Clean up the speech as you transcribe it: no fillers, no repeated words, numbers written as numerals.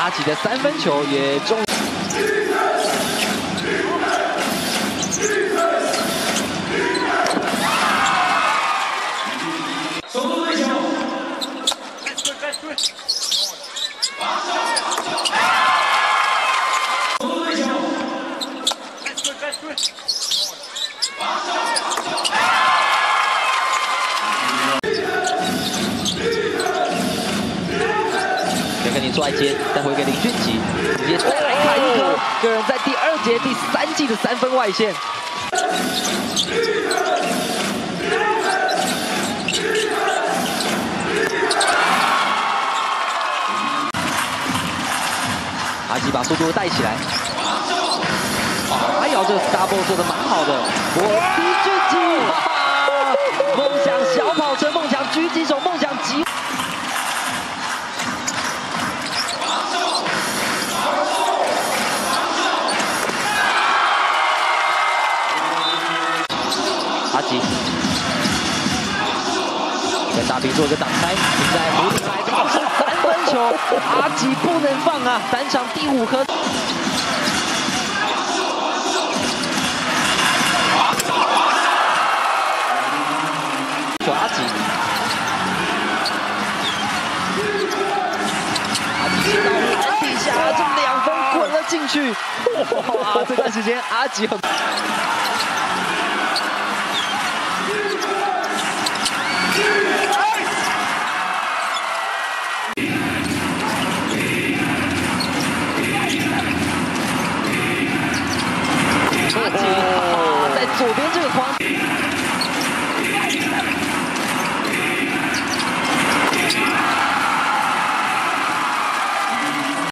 阿吉的3分球也中。 跟你做爱接，再回给林俊杰，直接再来开一颗，个人在第2节第3记的3分外线。阿吉把速度带起来，哎呦，这 double 做的蛮好的，林俊杰，梦想小跑车，梦想狙击手，梦想击。 阿吉跟大兵做一个挡拆，现在弧顶来的是3分球，阿吉不能放啊！单场第5颗。阿吉接到篮底下，这2分滚了进去，哇！这段时间阿吉很。